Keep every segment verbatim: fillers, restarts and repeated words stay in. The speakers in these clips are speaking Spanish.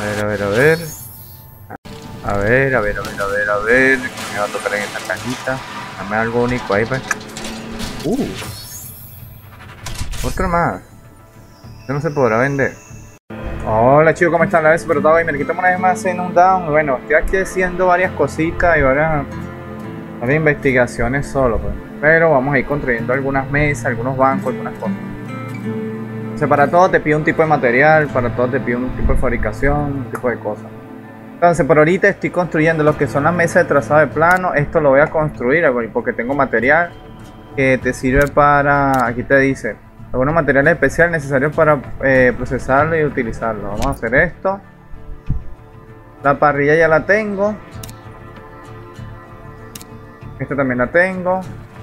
ver, a ver, a ver. A ver, a ver, a ver, a ver, a ver. ¿Qué me va a tocar en esta cajita? Dame algo único ahí, pues. Uh. Otro más. Esto no se podrá vender. Hola chicos, ¿cómo están? La vez Super Dog Gamer. Aquí estamos una vez más en un down. Bueno, estoy aquí haciendo varias cositas y varias, varias investigaciones solo, pues. Pero vamos a ir construyendo algunas mesas, algunos bancos, algunas cosas. O sea, para todo te pide un tipo de material, para todo te pide un tipo de fabricación, un tipo de cosas. Entonces, por ahorita estoy construyendo lo que son las mesas de trazado de plano. Esto lo voy a construir porque tengo material que te sirve para, aquí te dice, algunos materiales especiales necesarios para eh, procesarlo y utilizarlo. Vamos a hacer esto. La parrilla ya la tengo. Esta también la tengo.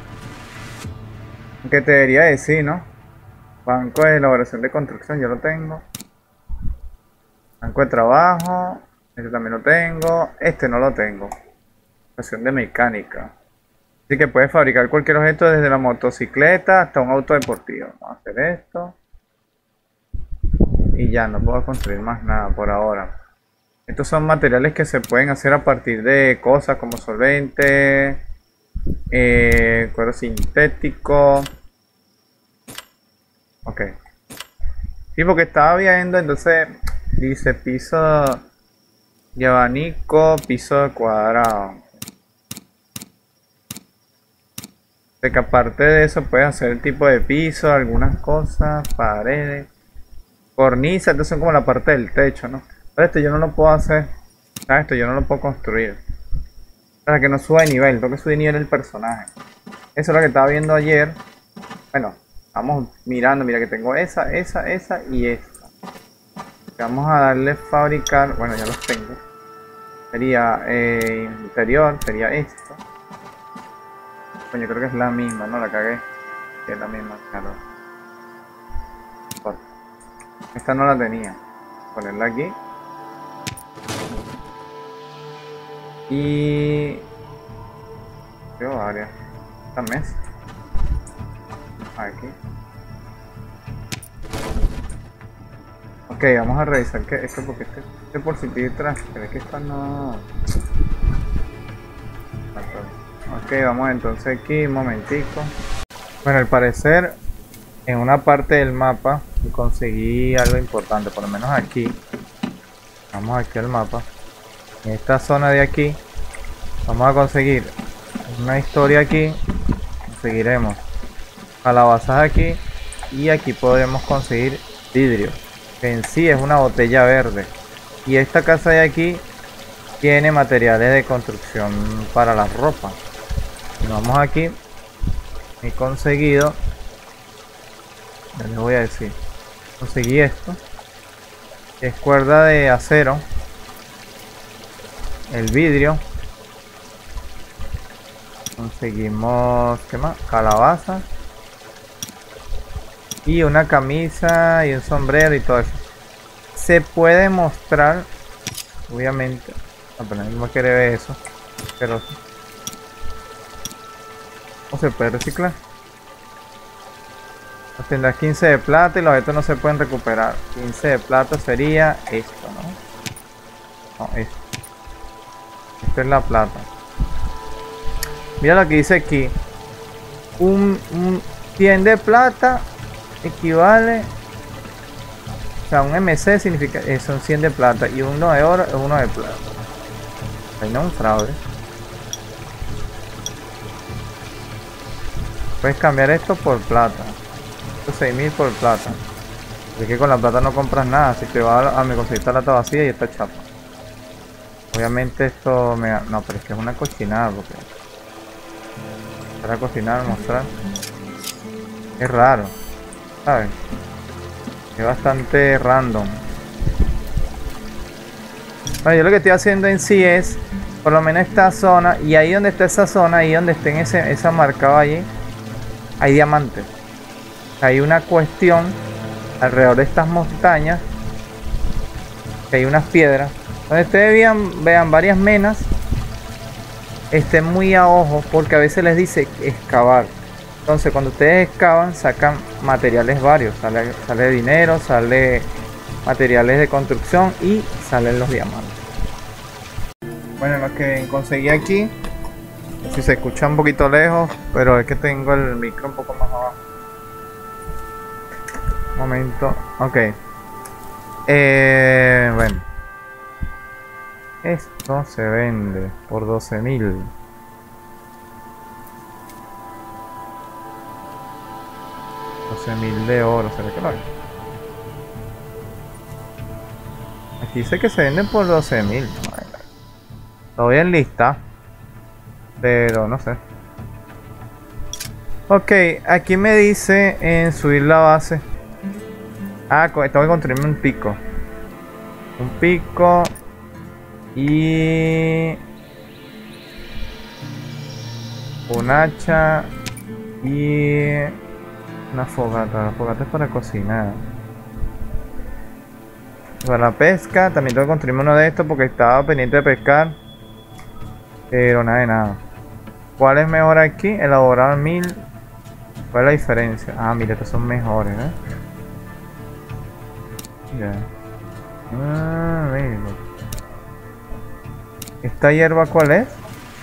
¿Qué te debería decir, no? Banco de elaboración de construcción, yo lo tengo. Banco de trabajo. Este también lo tengo. Este no lo tengo. Estación de mecánica. Así que puedes fabricar cualquier objeto desde la motocicleta hasta un auto deportivo. Vamos a hacer esto. Y ya, no puedo construir más nada por ahora. Estos son materiales que se pueden hacer a partir de cosas como solvente, eh, cuero sintético. Ok. Sí, porque estaba viendo, entonces dice piso de abanico, piso de cuadrado. De que aparte de eso puedes hacer el tipo de piso, algunas cosas, paredes, cornisas, entonces son como la parte del techo, ¿no? Pero esto yo no lo puedo hacer, ¿sabes? Esto yo no lo puedo construir. Para que no suba de nivel, tengo que subir nivel el personaje. Eso es lo que estaba viendo ayer. Bueno, vamos mirando, mira que tengo esa, esa, esa y esta. Vamos a darle fabricar, bueno ya los tengo. Sería eh, interior, sería esto. Coño, creo que es la misma, no la cagué. Que es la misma, claro. Esta no la tenía. Ponerla aquí. Y... tengo varias. Esta mesa. Aquí. Ok, vamos a revisar que esto porque este, este por si tiene atrás. Pero es que esta no... Ok, vamos entonces aquí, un momentico. Bueno, al parecer en una parte del mapa conseguí algo importante, por lo menos aquí. Vamos aquí al mapa. En esta zona de aquí vamos a conseguir una historia aquí. Conseguiremos calabazas aquí y aquí podremos conseguir vidrio, que en sí es una botella verde. Y esta casa de aquí tiene materiales de construcción para la ropa. Vamos aquí, he conseguido, ya les voy a decir, conseguí esto, es cuerda de acero, el vidrio, conseguimos, ¿qué más? Calabaza y una camisa y un sombrero y todo eso. Se puede mostrar, obviamente, no, pero no quiere ver eso, pero o se puede reciclar. Tendrás quince de plata y los objetos no se pueden recuperar. quince de plata sería esto, ¿no? No, esto. Esto es la plata. Mira lo que dice aquí. Un, un cien de plata equivale... O sea, un M C significa... Eh, son cien de plata y uno de oro es uno de plata. Ahí no es un fraude. Puedes cambiar esto por plata. Esto seis mil por plata. Así que con la plata no compras nada. Así que vas a, a me conseguiste la lata vacía y esta chapa. Obviamente esto me... No, pero es que es una cochinada porque... Para cocinar, mostrar. Es raro. ¿Sabes? Es bastante random. Bueno, yo lo que estoy haciendo en sí es... Por lo menos esta zona. Y ahí donde está esa zona. Ahí donde estén ese, esa marcada allí. Hay diamantes. Hay una cuestión alrededor de estas montañas. Que hay unas piedras. Donde ustedes vean, vean varias menas. Estén muy a ojo. Porque a veces les dice excavar. Entonces cuando ustedes excavan sacan materiales varios. Sale, sale dinero, sale materiales de construcción y salen los diamantes. Bueno, lo que conseguí aquí, si se escucha un poquito lejos, pero es que tengo el micro un poco más abajo. Un momento, ok. Eh, bueno, esto se vende por doce mil. doce mil de oro, ¿será que lo hay? Aquí dice que se venden por doce mil. Lo voy en lista, pero no sé. Ok, aquí me dice en subir la base. Ah, tengo que construirme un pico. Un pico. Y... un hacha. Y... una fogata. La fogata es para cocinar. Para la pesca, también tengo que construirme uno de estos porque estaba pendiente de pescar. Pero nada de nada. ¿Cuál es mejor aquí? Elaborar mil. ¿Cuál es la diferencia? Ah, mira, estos son mejores, ¿eh? Ya. Ah, mira. ¿Esta hierba cuál es?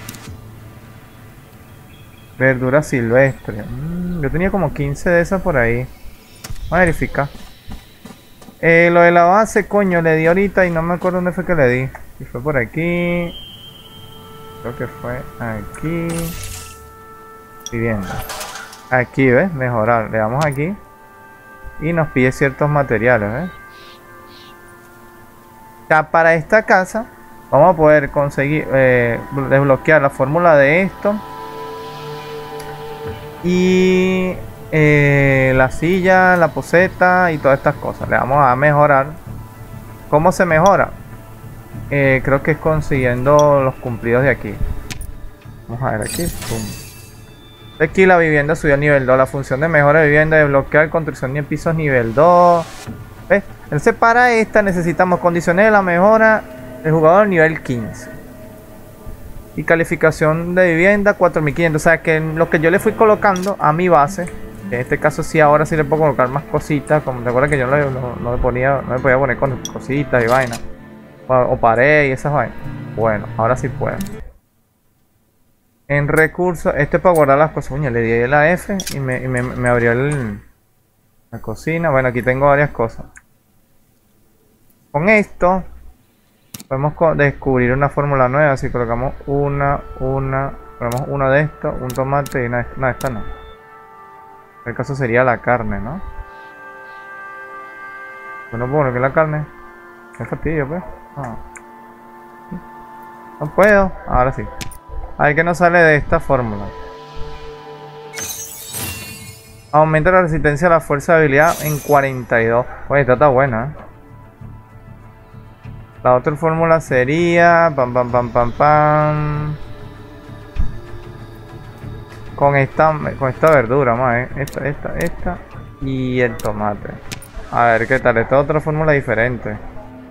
Verdura silvestre. Mm, yo tenía como quince de esas por ahí. Vamos a verificar. Eh, lo de la base, coño, le di ahorita y no me acuerdo dónde fue que le di. Si fue por aquí. Creo que fue aquí. Vivienda. Aquí, ¿ves? Mejorar. Le damos aquí. Y nos pide ciertos materiales, ¿ves? Ya para esta casa vamos a poder conseguir eh, desbloquear la fórmula de esto. Y eh, la silla, la poseta y todas estas cosas. Le vamos a mejorar. ¿Cómo se mejora? Eh, creo que es consiguiendo los cumplidos de aquí. Vamos a ver aquí. Pum. Aquí la vivienda subió a nivel dos. La función de mejora de vivienda, desbloquear construcción de pisos nivel dos. ¿Ves? Entonces para esta necesitamos condiciones de la mejora del jugador nivel quince. Y calificación de vivienda cuatro mil quinientos. O sea que lo que yo le fui colocando a mi base, en este caso sí, ahora sí le puedo colocar más cositas. Como te acuerdas que yo no, no, no me ponía, no me podía poner con cositas y vainas. O, o pared y esas vainas. Bueno, ahora sí puedo. En recursos, este es para guardar las cosas. Uña, le di la F y me, y me, me abrió el, la cocina. Bueno, aquí tengo varias cosas. Con esto podemos descubrir una fórmula nueva. Si colocamos una, una, ponemos uno de estos, un tomate y una, una de estas no. En el caso sería la carne, ¿no? Bueno, puedo poner que la carne. Qué fastidio, pues. Ah. No puedo. Ahora sí. A ver qué nos sale de esta fórmula. Aumenta la resistencia a la fuerza de habilidad en cuarenta y dos. Oye, esta está buena, ¿eh? La otra fórmula sería... Pam, pam, pam, pam, pam. Con esta, con esta verdura, más, ¿eh? Esta, esta, esta. Y el tomate. A ver qué tal. Esta es otra fórmula diferente.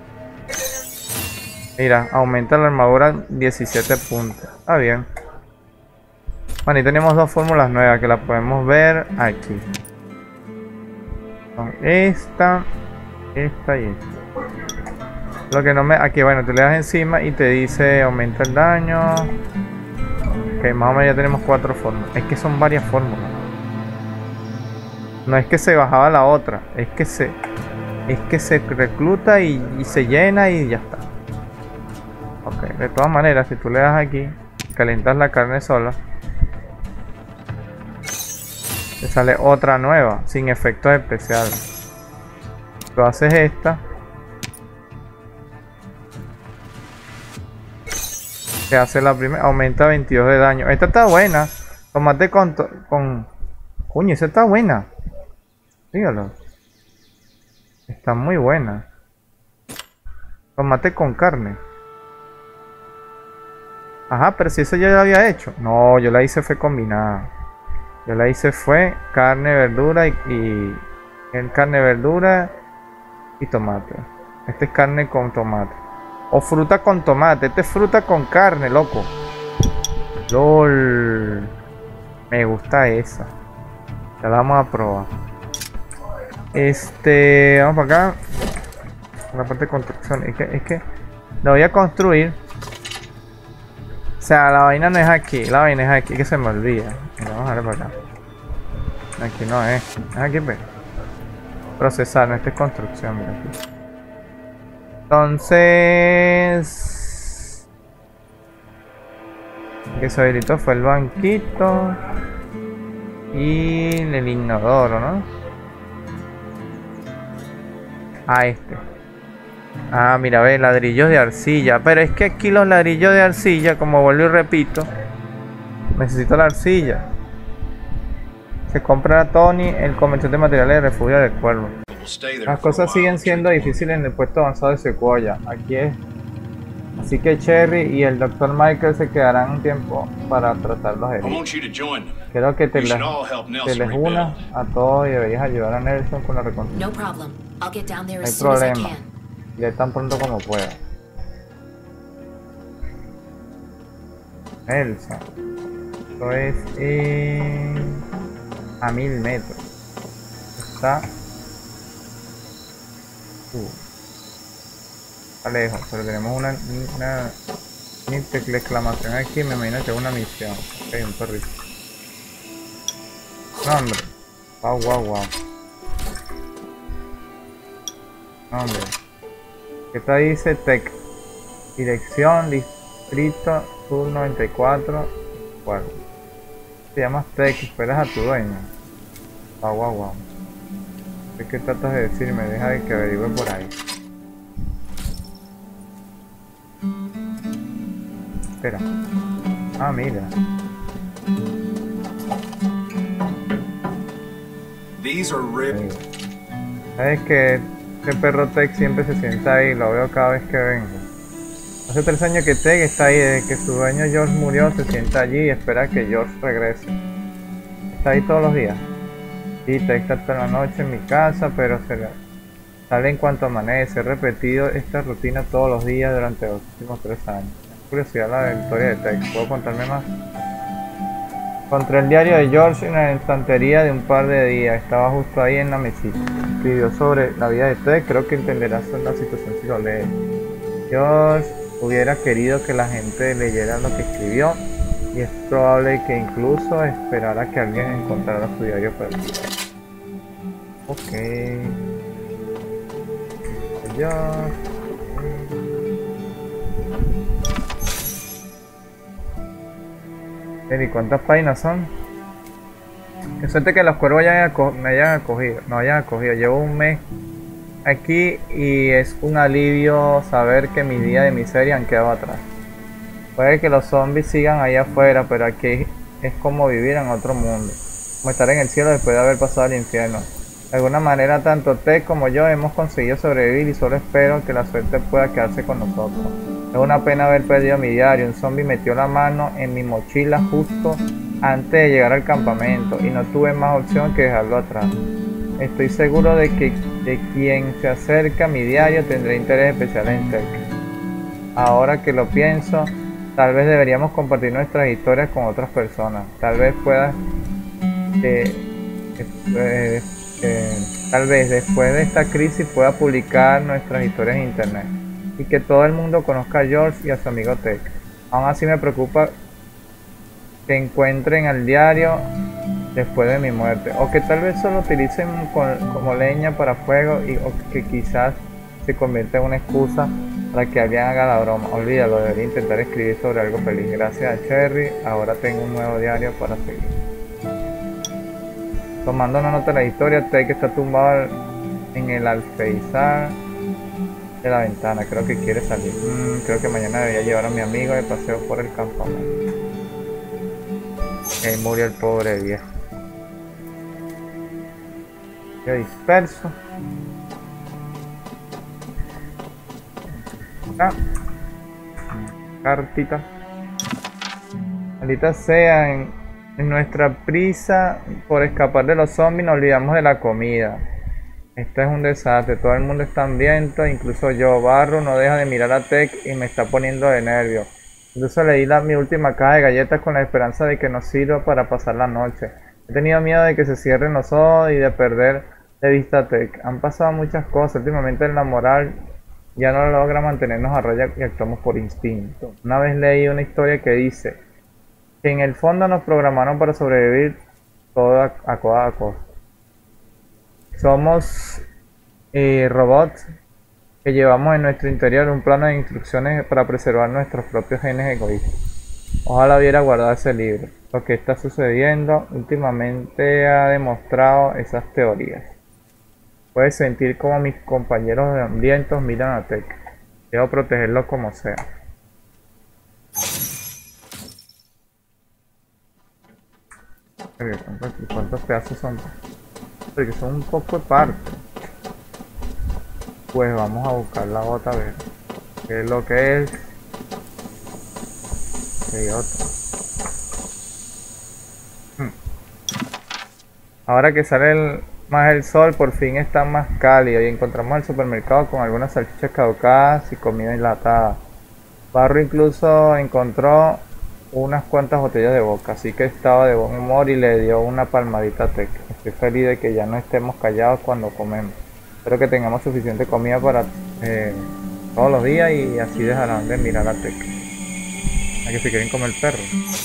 Mira, aumenta la armadura diecisiete puntos. Está bien. Bueno, y tenemos dos fórmulas nuevas que las podemos ver aquí. Son esta, esta y esta. Lo que no me... Aquí, bueno, tú le das encima y te dice aumenta el daño. Ok, más o menos ya tenemos cuatro fórmulas. Es que son varias fórmulas. No es que se bajaba la otra. Es que se... Es que se recluta y, y se llena y ya está. Ok, de todas maneras, si tú le das aquí, calientas la carne sola, te sale otra nueva, sin efectos especiales. Tú haces esta, te hace la primera, aumenta veintidós de daño. Esta está buena. Tomate con... con... Coño, esa está buena. Fíjalo. Está muy buena. Tomate con carne. Ajá, pero si eso ya lo había hecho. No, yo la hice fue combinada. Yo la hice fue carne, verdura y, y el carne, verdura y tomate. Este es carne con tomate. O fruta con tomate. Este es fruta con carne, loco. LOL. Me gusta esa. Ya la vamos a probar. Este, vamos para acá. La parte de construcción. Es que, es que lo voy a construir. O sea, la vaina no es aquí. La vaina es aquí que se me olvida. Mira, vamos a ver por acá. Aquí no es. Es aquí, pues. Procesar, no, esta es construcción, mira aquí. Entonces... el que se habilitó fue el banquito. Y el inodoro, ¿no? Ah, este. Ah, mira, ve, ladrillos de arcilla. Pero es que aquí los ladrillos de arcilla, como vuelvo y repito, necesito la arcilla. Se compra a Tony, el comerciante de materiales de refugio del cuervo. Las cosas siguen siendo difíciles en el puesto avanzado de Sequoia. Aquí es. Así que Cherry y el doctor Michael se quedarán un tiempo para tratar los heridos. Quiero que te, la, te les unas a todos y deberías ayudar a Nelson con la reconstrucción. No hay problema. Iré tan pronto como pueda. Nelson. Esto es en... a mil metros. Está... Uh. Está lejos, pero tenemos una... una... una exclamación aquí, me imagino que es una misión. Ok, un perrito. No, hombre. Wow, wow, wow. No, hombre. ¿Qué te dice? Tech. Dirección, distrito, sur noventa y cuatro. ¿Cuál? Te llamas Tech, esperas a tu dueño. Wow, wow, wow. ¿Qué tratas de decirme? Deja de que averigüe por ahí. Espera. Ah, mira. These are rib. ¿Sabes que este perro Tech siempre se sienta ahí? Lo veo cada vez que vengo. Hace tres años que Tech está ahí, desde que su dueño George murió, se sienta allí y espera que George regrese. Está ahí todos los días. Sí, Tech está toda la noche en mi casa, pero se le sale en cuanto amanece. He repetido esta rutina todos los días durante los últimos tres años. Es curiosidad la historia de Tech. ¿Puedo contarme más? Encontré el diario de George en la estantería de un par de días. Estaba justo ahí en la mesita. Escribió sobre la vida de Tech. Creo que entenderás la situación si lo lees. George hubiera querido que la gente leyera lo que escribió. Y es probable que incluso esperara que alguien encontrara su diario perdido. Ok. George. ¿Y cuántas páginas son? Que suerte que los cuervos hayan me hayan acogido, no hayan acogido. Llevo un mes aquí y es un alivio saber que mis días de miseria han quedado atrás. Puede que los zombies sigan allá afuera, pero aquí es como vivir en otro mundo. Como estar en el cielo después de haber pasado al infierno. De alguna manera tanto Tech como yo hemos conseguido sobrevivir y solo espero que la suerte pueda quedarse con nosotros. Es una pena haber perdido mi diario. Un zombie metió la mano en mi mochila justo antes de llegar al campamento y no tuve más opción que dejarlo atrás. Estoy seguro de que de quien se acerca a mi diario tendrá interés especial en Tech. Ahora que lo pienso, tal vez deberíamos compartir nuestras historias con otras personas. Tal vez pueda eh, eh, eh, tal vez después de esta crisis pueda publicar nuestras historias en internet y que todo el mundo conozca a George y a su amigo Tech. Aún así me preocupa que encuentren al diario después de mi muerte, o que tal vez solo utilicen como leña para fuego y o que quizás se convierta en una excusa para que alguien haga la broma. Olvídalo, debería intentar escribir sobre algo feliz. Gracias a Cherry, ahora tengo un nuevo diario para seguir. Tomando una nota de la historia, Tech está tumbado en el alféizar de la ventana. Creo que quiere salir. Mm, creo que mañana debería llevar a mi amigo de paseo por el campamento. Ahí murió el pobre viejo. Yo disperso. Ah. Cartita. Maldita sea, en, en nuestra prisa por escapar de los zombies nos olvidamos de la comida. Esto es un desastre, todo el mundo está hambriento, incluso yo. Barro no deja de mirar a Tech y me está poniendo de nervios. Incluso leí la, mi última caja de galletas con la esperanza de que nos sirva para pasar la noche. He tenido miedo de que se cierren los ojos y de perder de vista a Tech. Han pasado muchas cosas, últimamente la moral ya no logra mantenernos a raya y actuamos por instinto. Una vez leí una historia que dice que en el fondo nos programaron para sobrevivir todo a, a toda costa. Somos eh, robots que llevamos en nuestro interior un plano de instrucciones para preservar nuestros propios genes egoístas. Ojalá hubiera guardado ese libro. Lo que está sucediendo últimamente ha demostrado esas teorías. Puedes sentir como mis compañeros de hambrientos miran a Tech. Debo protegerlo como sea. ¿Cuántos, cuántos pedazos son? Porque son un poco de parte. Pues vamos a buscar la otra, a ver qué es lo que es. Hay otro. Hmm. Ahora que sale el, más el sol, por fin está más cálido y encontramos el supermercado con algunas salchichas caducadas y comida enlatada. Barro incluso encontró unas cuantas botellas de vodka, así que estaba de buen humor y le dio una palmadita a Tech. Estoy feliz de que ya no estemos callados cuando comemos. Espero que tengamos suficiente comida para eh, todos los días y así dejarán de mirar a Tech. A que se quieren comer el perro.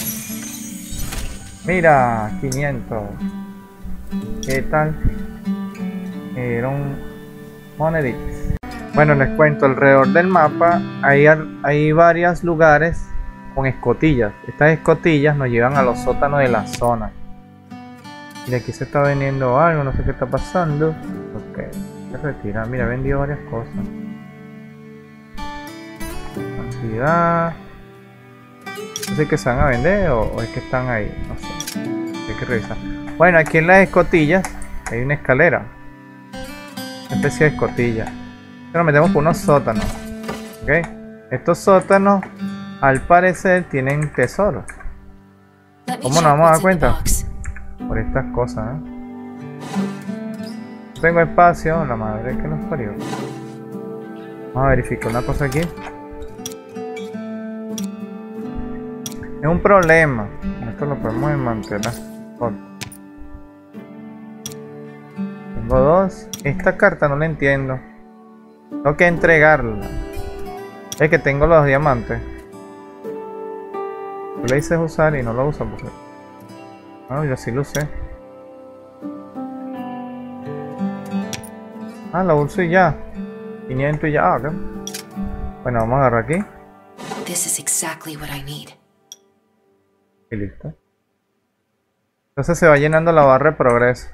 Mira, quinientos. ¿Qué tal? Era un monedit. Bueno, les cuento, alrededor del mapa hay, hay varios lugares con escotillas. Estas escotillas nos llevan a los sótanos de la zona. Y aquí se está vendiendo algo, no sé qué está pasando. Ok, se retira. Mira, vendió varias cosas. Cantidad. No sé qué se van a vender o, o es que están ahí. No sé. Hay que revisar. Bueno, aquí en las escotillas hay una escalera. Una especie de escotilla. Nos metemos por unos sótanos. Ok. Estos sótanos, al parecer, tienen tesoros. ¿Cómo nos vamos a dar cuenta? Por estas cosas, ¿eh? Tengo espacio, la madre que nos parió. Vamos a verificar una cosa aquí. Es un problema. Esto lo podemos desmantelar. Tengo dos. Esta carta no la entiendo. Tengo que entregarla. Es que tengo los diamantes. Tú le dices usar y no lo uso porque... No, yo sí lo usé. Ah, lo uso y ya. quinientos y ya. Ah, okay. Bueno, vamos a agarrar aquí. This is exactly what I need. Y listo. Entonces se va llenando la barra de progreso.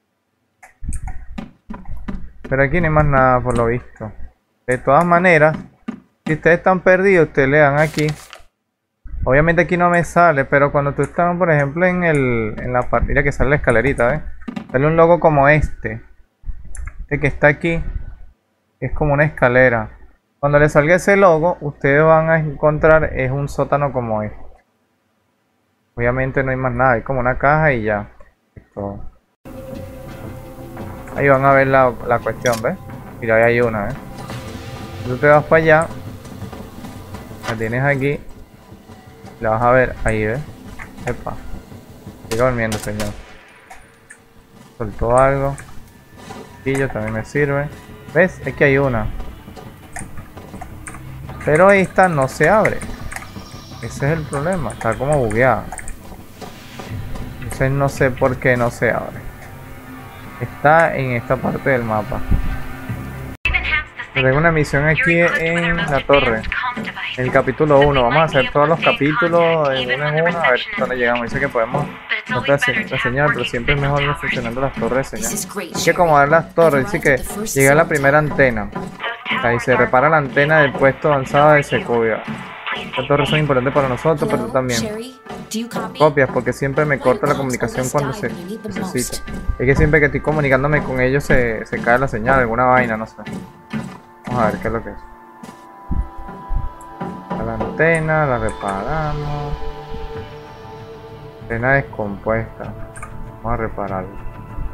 Pero aquí no hay más nada por lo visto. De todas maneras, si ustedes están perdidos, ustedes le dan aquí. Obviamente aquí no me sale, pero cuando tú estás, por ejemplo, en el en la parte, mira que sale la escalerita, ¿ves? Sale un logo como este. Este que está aquí. Es como una escalera. Cuando le salga ese logo, ustedes van a encontrar es un sótano como este. Obviamente no hay más nada, hay como una caja y ya. Esto. Ahí van a ver la, la cuestión, ¿ves? Mira, ahí hay una, ¿eh? Tú te vas para allá. La tienes aquí. La vas a ver ahí, ¿ves? Epa. Sigue durmiendo, señor. Soltó algo. Y yo también me sirve. ¿Ves? Es que hay una. Pero esta no se abre. Ese es el problema. Está como bugueada. Entonces no sé por qué no se abre. Está en esta parte del mapa. Tengo una misión aquí en la torre. En el capítulo uno. Vamos a hacer todos los capítulos en uno en uno. A ver dónde llegamos. Dice que podemos no te hace la señal, pero siempre es mejor ir funcionando las torres de señal. Hay que acomodar las torres. Dice que llega a la primera antena. Ahí se repara la antena del puesto avanzado de Sequoia. Las torres son importantes para nosotros, pero tú también. Copias, porque siempre me corta la comunicación cuando se necesita. Es que siempre que estoy comunicándome con ellos se, se cae la señal, alguna vaina, no sé. Vamos a ver qué es lo que es. La antena, la reparamos. Antena descompuesta. Vamos a repararla.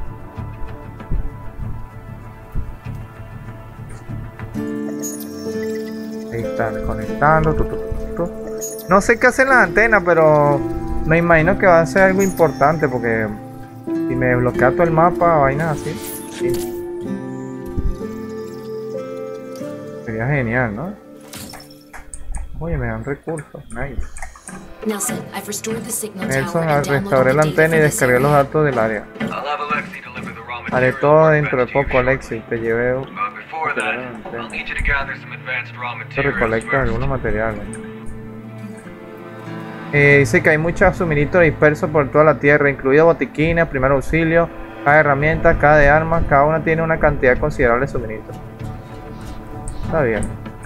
Ahí está conectando. Tu, tu, tu, tu. No sé qué hacen las antenas, pero me imagino que va a ser algo importante porque si me bloquea todo el mapa, vainas así. Sí. Sería Sería genial, ¿no? Oye, me dan recursos. Nice. Nelson, I've restored the signal Nelson, tower and restauré downloaded la the data antena y from this descargué los area. datos del área. I'll have Alexei deliver the raw Haré materials todo and dentro de best to you poco, Alexi. shortly. Te llevé... But before that, I'll need you to gather some advanced raw Te materials recolectas first. algunos materiales. Eh, dice que hay muchos suministros dispersos por toda la tierra, incluidos botiquines, primer auxilio, cada herramienta, cada de armas. Cada una tiene una cantidad considerable de suministros. Está bien.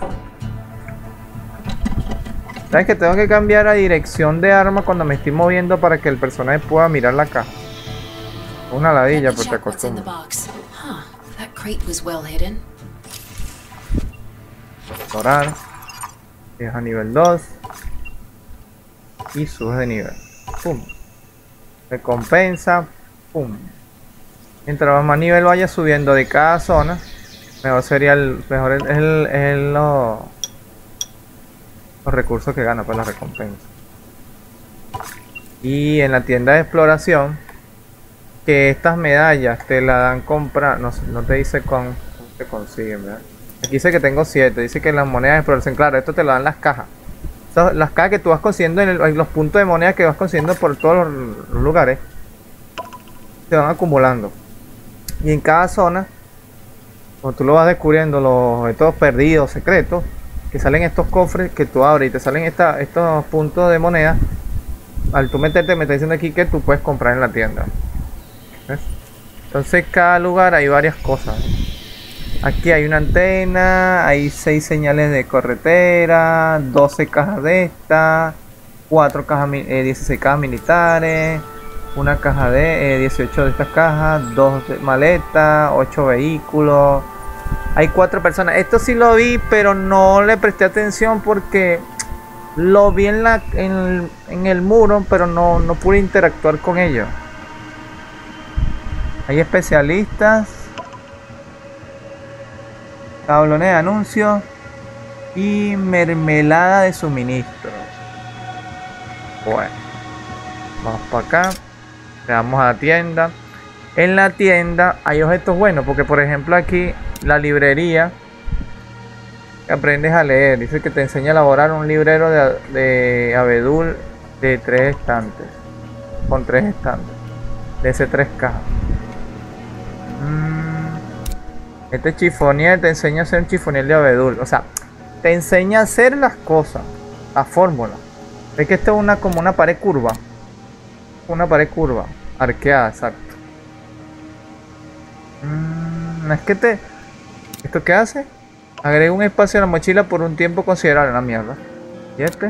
¿Sabes que tengo que cambiar la dirección de arma cuando me estoy moviendo para que el personaje pueda mirar la caja? Una ladilla, Let me pues te check what's in the acostumbro. box. Huh, that crate was well hidden. Explorar. Es a nivel dos. Y subes de nivel. Pum. Recompensa. Pum. Mientras más nivel vaya subiendo de cada zona, mejor sería el. Mejor es el, el, lo, los recursos que gana, pues la recompensa. Y en la tienda de exploración, que estas medallas te la dan comprar. No, no te dice con. Cómo se consiguen, ¿verdad? Aquí dice que tengo siete. Dice que las monedas de exploración. Claro, esto te lo dan las cajas. Estas, las cajas que tú vas consiguiendo en, el, en los puntos de moneda que vas consiguiendo por todos los, los lugares. Se van acumulando. Y en cada zona, cuando tú lo vas descubriendo, los objetos perdidos, secretos, que salen estos cofres que tú abres y te salen esta, estos puntos de moneda. Al tú meterte, me está diciendo aquí que tú puedes comprar en la tienda. ¿Ves? Entonces cada lugar hay varias cosas. Aquí hay una antena, hay seis señales de carretera, doce cajas de esta, cuatro cajas, eh, dieciséis cajas militares, una caja de eh, dieciocho de estas cajas, dos maletas, ocho vehículos. Hay cuatro personas. Esto sí lo vi, pero no le presté atención porque lo vi en, la, en, el, en el muro, pero no, no pude interactuar con ellos. Hay especialistas, tablones de anuncios y mermelada de suministro. Bueno, vamos para acá. Le damos a la tienda. En la tienda hay objetos buenos, porque por ejemplo aquí la librería que aprendes a leer. Dice que te enseña a elaborar un librero de, de abedul de tres estantes. Con tres estantes. De ese tres cajas. Este chifonier te enseña a hacer un chifonier de abedul. O sea, te enseña a hacer las cosas. La fórmula. Es que esto es una, como una pared curva. Una pared curva. Arqueada, exacto. Mm, es que te... ¿Esto qué hace? Agrega un espacio a la mochila por un tiempo considerable. Una mierda. ¿Y este?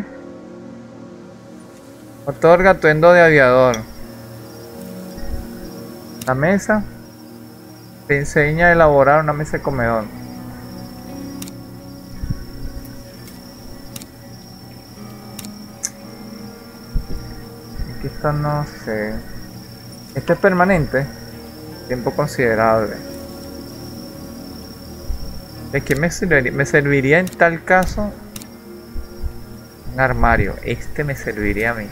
Otorga atuendo de aviador. La mesa. Te enseña a elaborar una mesa de comedor. Aquí está, no sé. Este es permanente. Tiempo considerable. ¿De qué me serviría? Me serviría en tal caso un armario. Este me serviría a mí.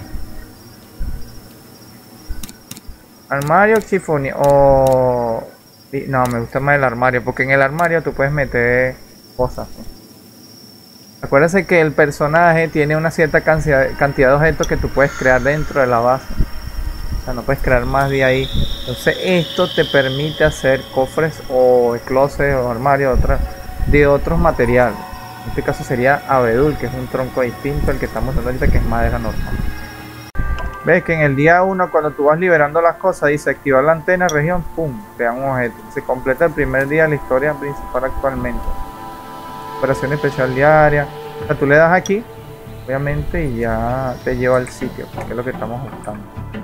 Armario, chifonía o... No, me gusta más el armario, porque en el armario tú puedes meter cosas. Acuérdense que el personaje tiene una cierta cantidad, cantidad de objetos que tú puedes crear dentro de la base. O sea, no puedes crear más de ahí. Entonces esto te permite hacer cofres o closets o armarios de, de otros materiales. En este caso sería abedul, que es un tronco distinto al que estamos usando ahorita, que es madera normal. Ves que en el día uno, cuando tú vas liberando las cosas, dice activar la antena, región, pum, te dan un objeto. Se completa el primer día de la historia principal actualmente. Operación especial diaria. O sea, tú le das aquí, obviamente, y ya te lleva al sitio, porque es lo que estamos buscando.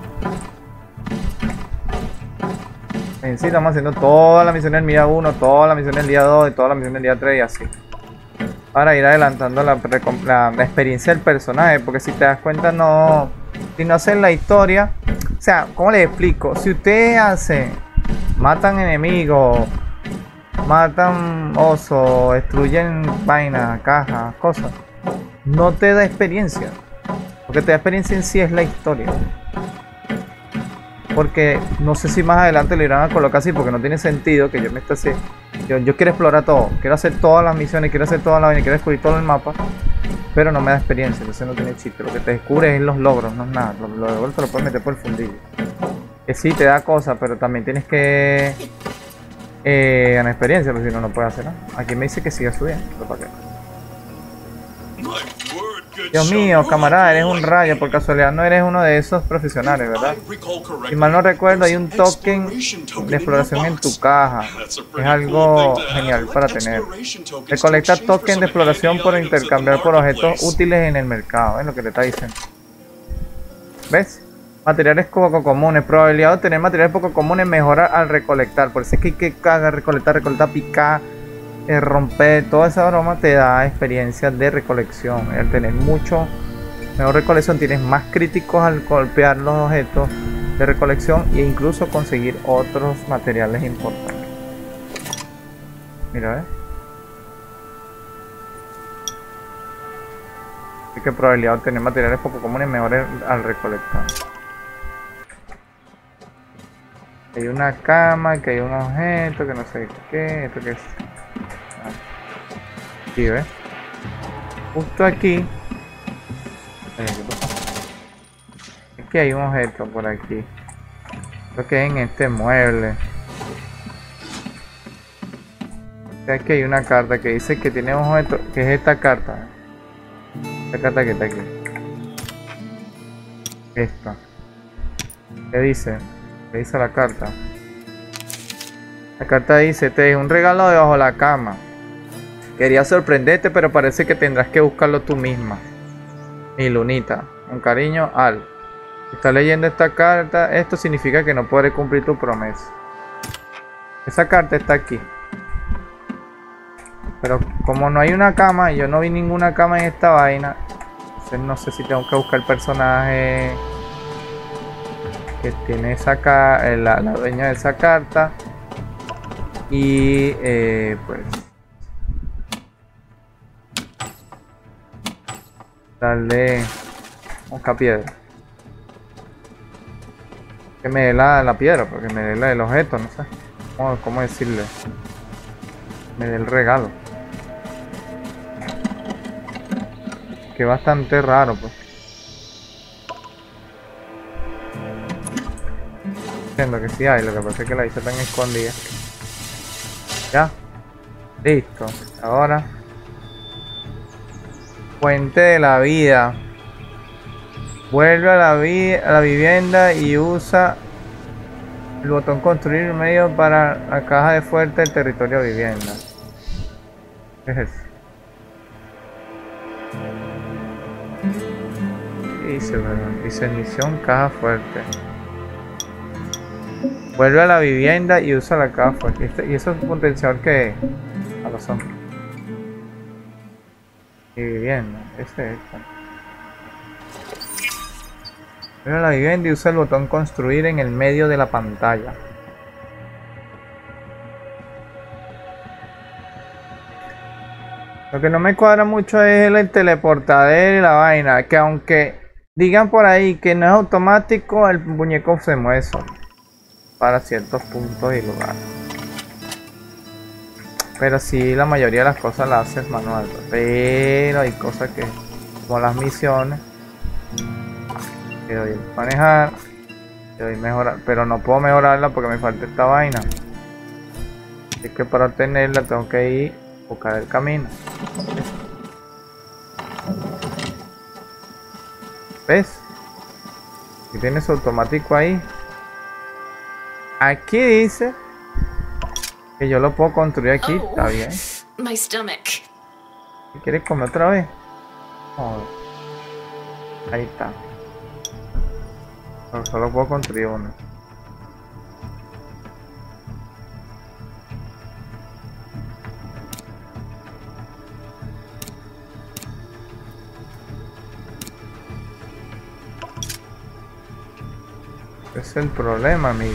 En sí estamos haciendo toda la misión del día uno, toda la misión del día dos y toda la misión del día tres y así. Para ir adelantando la, la, la experiencia del personaje, porque si te das cuenta no... Si no hacen la historia, o sea, ¿cómo les explico? Si ustedes hacen, matan enemigos, matan osos, destruyen vainas, cajas, cosas, no te da experiencia. Lo que te da experiencia en sí es la historia. Porque no sé si más adelante le irán a colocar así, porque no tiene sentido que yo me esté así, Yo, yo quiero explorar todo, quiero hacer todas las misiones, quiero hacer todas las vaina, quiero descubrir todo el mapa, pero no me da experiencia, entonces no tiene chiste. Lo que te descubres es los logros, no es nada. Lo, lo de vuelta lo puedes meter por el fundillo. Que sí, te da cosas, pero también tienes que eh, ganar experiencia, porque si no, no puedes hacer nada. Aquí me dice que siga subiendo, ¿para qué? Dios mío, camarada, eres un rayo, por casualidad no eres uno de esos profesionales, ¿verdad? Si mal no recuerdo, hay un token de exploración en tu caja. Es algo genial para tener. Recolecta token de exploración por intercambiar por objetos útiles en el mercado, es lo que le está diciendo. ¿Ves? Materiales poco comunes. Probabilidad de obtener materiales poco comunes mejora al recolectar. Por eso es que hay que cagar, recolectar, recolectar, picar. Eh, romper, toda esa broma te da experiencia de recolección. Al tener mucho mejor recolección tienes más críticos al golpear los objetos de recolección e incluso conseguir otros materiales importantes. Mira, ¿eh? Así que probabilidad de obtener materiales poco comunes mejor al recolectar. Hay una cama, que hay un objeto, que no sé qué, esto que es. Aquí, ¿ves? Justo aquí. Aquí hay un objeto por aquí. Creo que es en este mueble. Aquí hay una carta que dice que tiene un objeto, que es esta carta. Esta carta que está aquí. Esta. ¿Qué dice? ¿Qué dice la carta? La carta dice, te dejo un regalo debajo de la cama. Quería sorprenderte, pero parece que tendrás que buscarlo tú misma. Mi Lunita. Con cariño, Al. Está leyendo esta carta. Esto significa que no podré cumplir tu promesa. Esa carta está aquí. Pero como no hay una cama, yo no vi ninguna cama en esta vaina. Entonces no sé si tengo que buscar el personaje que tiene esa carta, la, la dueña de esa carta. Y eh, pues darle un piedra. Que me dé la, la piedra, porque me dé la, el objeto, no sé. ¿Cómo, cómo decirle? Me dé el regalo. Que bastante raro, pues. Entiendo que sí hay, lo que pasa es que la hice tan escondida. Ya. Listo. Ahora. Fuente de la vida. Vuelve a la, vi a la vivienda y usa el botón construir en medio para la caja de fuerte del territorio de vivienda. ¿Qué es eso? Dice, bueno, dice misión caja fuerte. Vuelve a la vivienda y usa la caja fuerte. Este, y eso es un potenciador que a los hombres. Y vivienda, ese es. Vuelve a la vivienda y usa el botón construir en el medio de la pantalla. Lo que no me cuadra mucho es el teleportadero y la vaina, que aunque digan por ahí que no es automático, el muñeco se mueve solo para ciertos puntos y lugares. Pero sí, la mayoría de las cosas las haces manual. Pero hay cosas que, como las misiones, le doy el manejar, le doy mejorar, pero no puedo mejorarla porque me falta esta vaina. Así que para obtenerla tengo que ir a buscar el camino. ¿Ves? Y tienes automático ahí. Aquí dice que yo lo puedo construir aquí, oh, está bien. My stomach. ¿Quieres comer otra vez? Oh. Ahí está. No, solo puedo construir uno. Ese es el problema, amigo.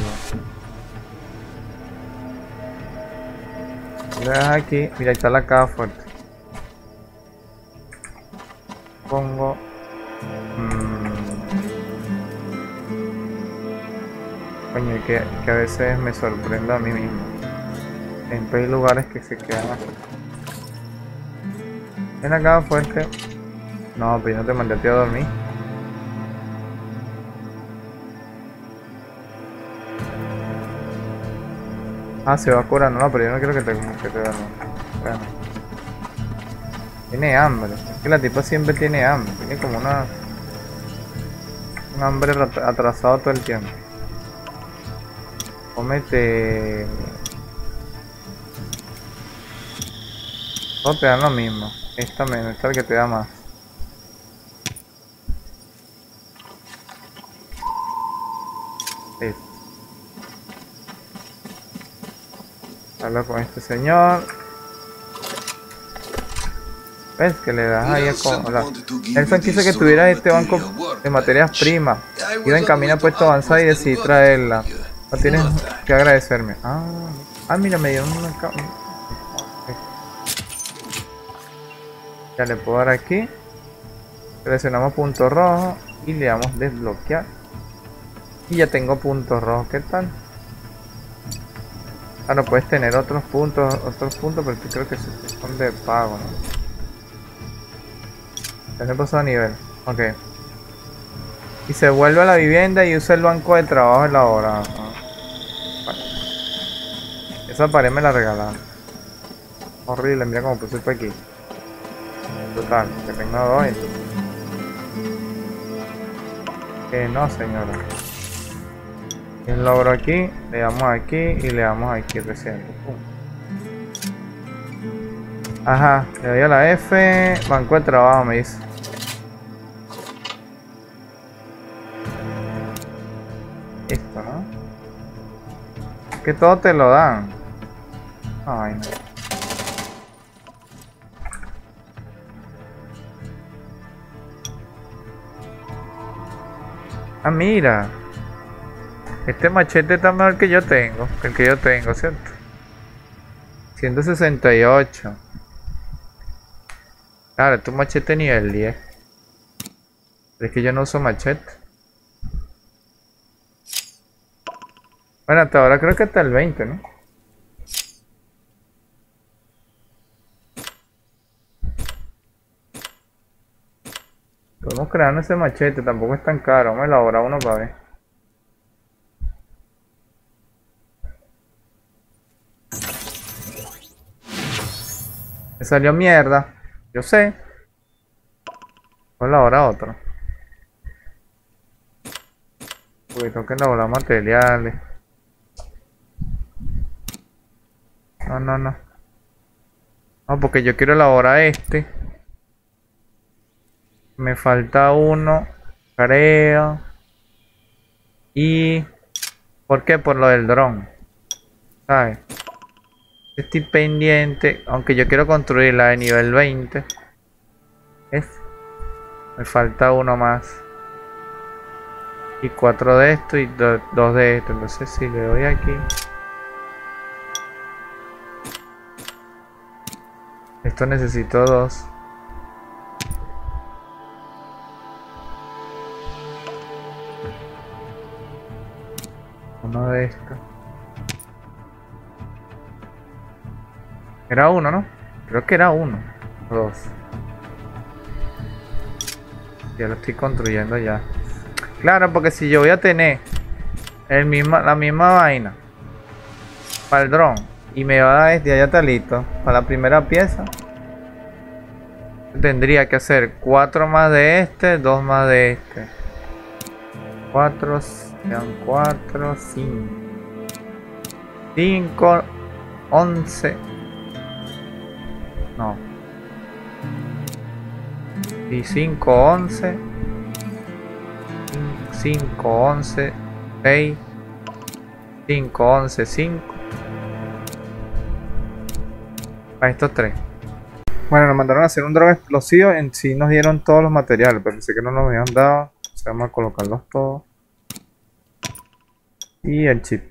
Le das aquí, mira, ahí está la caja fuerte. Pongo. Mmm, coño, que, que a veces me sorprendo a mí mismo. Siempre hay lugares que se quedan así. Ven acá fuerte. No, pero yo no te mandé a ti a dormir. Ah, se va curando. No, pero yo no quiero que te, que te duermas. Bueno. Tiene hambre. Es que la tipa siempre tiene hambre. Tiene como una... un hambre atrasado todo el tiempo. Cómete... Todos te dan lo mismo. Esta menos, esta es la que te da más. Listo. Habla con este señor. ¿Ves? Que le das ahí a con... Nelson quiso que tuviera este banco de materias primas. Iba en camino puesto a avanzar y decidí traerla. No tienes que agradecerme. Ah, ah mira, me dieron una... Ya le puedo dar aquí. Seleccionamos punto rojo y le damos desbloquear. Y ya tengo puntos rojos. ¿Qué tal? Claro, puedes tener otros puntos, otros puntos, pero yo creo que son de pago, ¿no? Ya le pasó a nivel. Ok. Y se vuelve a la vivienda y usa el banco de trabajo elaborado. Bueno. Esa pared me la regalaron. Horrible, mira cómo puse por aquí. Total, que tengo dos entonces. Que no, señora. Y un logro aquí, le damos aquí y le damos aquí recién. Ajá, le doy a la F, banco de trabajo me dice. Listo, ¿no? Que todo te lo dan. Ay, no. Ah, mira. Este machete está mejor que yo tengo. Que el que yo tengo, ¿cierto? ciento sesenta y ocho. Claro, este es un machete nivel diez. Pero es que yo no uso machete. Bueno, hasta ahora creo que hasta el veinte, ¿no? Podemos crear ese machete, tampoco es tan caro. Vamos a elaborar uno para ver. Me salió mierda. Yo sé. Voy a elaborar otro. Porque tengo que elaborar materiales. No, no, no. No, porque yo quiero elaborar este. Me falta uno, creo. Y... ¿por qué? Por lo del dron. ¿Sabes? Estoy pendiente. Aunque yo quiero construir la de nivel veinte. ¿Es? Me falta uno más. Y cuatro de esto y do, dos de esto. Entonces si le doy aquí. Esto necesito dos. Uno de estos. Era uno, ¿no? Creo que era uno. O dos. Ya lo estoy construyendo ya. Claro, porque si yo voy a tener el misma, la misma vaina para el dron y me va a dar este, ya está listo. Para la primera pieza tendría que hacer cuatro más de este, dos más de este. Cuatro, sean cuatro, cinco. Cinco, once. No. Y cinco, once. cinco, once, seis. cinco, once, cinco. Para estos tres. Bueno, nos mandaron a hacer un dron explosivo. En sí nos dieron todos los materiales, pero pensé que no nos habían dado. O sea, vamos a colocarlos todos. Y el chip.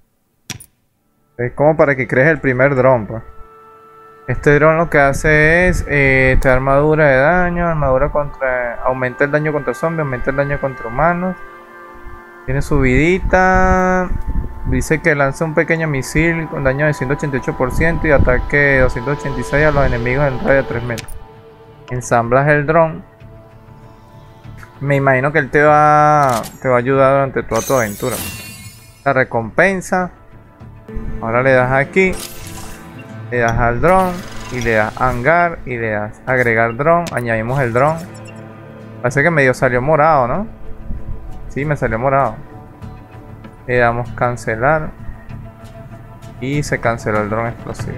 Es como para que crees el primer dron, pues. Este dron lo que hace es eh, te da armadura de daño, armadura contra... aumenta el daño contra zombies, aumenta el daño contra humanos. Tiene subidita. Dice que lanza un pequeño misil con daño de ciento ochenta y ocho por ciento y ataque de doscientos ochenta y seis a los enemigos en radio de tres metros. Ensamblas el dron. Me imagino que él te va, te va a ayudar durante toda tu aventura. La recompensa. Ahora le das aquí. Le das al dron. Y le das hangar. Y le das agregar dron. Añadimos el dron. Parece que medio salió morado, ¿no? Sí, me salió morado. Le damos cancelar. Y se canceló el dron explosivo.